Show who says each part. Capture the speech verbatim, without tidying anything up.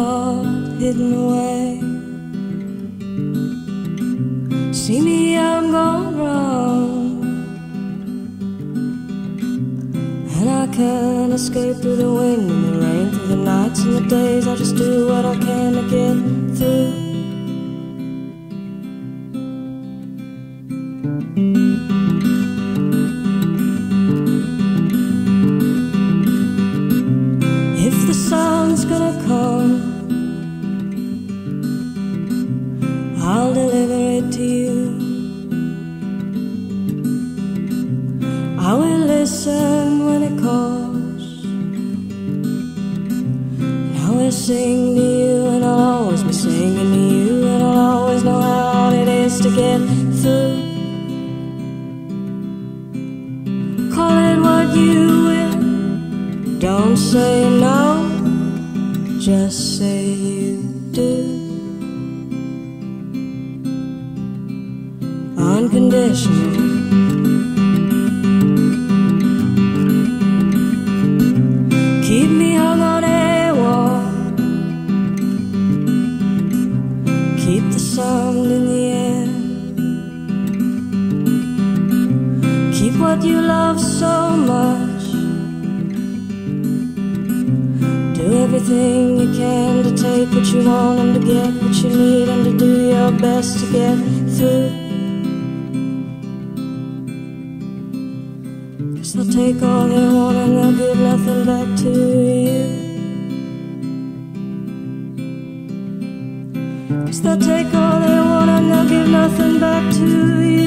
Speaker 1: heart hidden away. See me, I'm gone wrong, and I can't escape through the wind and the rain, through the nights and the days. I just do what I can to get through. If the sun's gonna come, I'll deliver it to you. I will listen when it calls, and I will sing to you, and I'll always be singing to you, and I'll always know how hard it is to get through. Call it what you will, don't say no, just say you do. Unconditional. Keep me hung on a wall, keep the sun in the air, keep what you love so much. Do everything you can to take what you want and to get what you need, and to do your best to get through. They'll take all they want and they'll give nothing back to you. 'Cause they'll take all they want and they'll give nothing back to you.